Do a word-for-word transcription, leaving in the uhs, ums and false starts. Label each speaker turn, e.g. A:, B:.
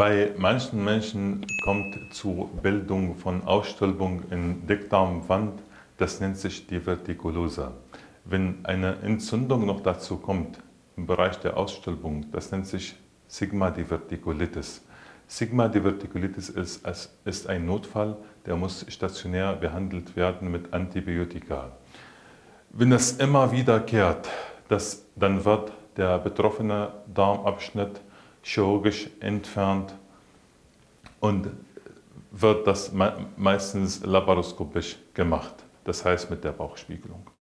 A: Bei manchen Menschen kommt zu Bildung von Ausstülpung in Dickdarmwand, das nennt sich Divertikulose. Wenn eine Entzündung noch dazu kommt im Bereich der Ausstülpung, das nennt sich Sigma-Divertikulitis. Sigma-Divertikulitis ist, ist ein Notfall, der muss stationär behandelt werden mit Antibiotika. Wenn das immer wiederkehrt, das, dann wird der betroffene Darmabschnitt chirurgisch entfernt und wird das meistens laparoskopisch gemacht, das heißt mit der Bauchspiegelung.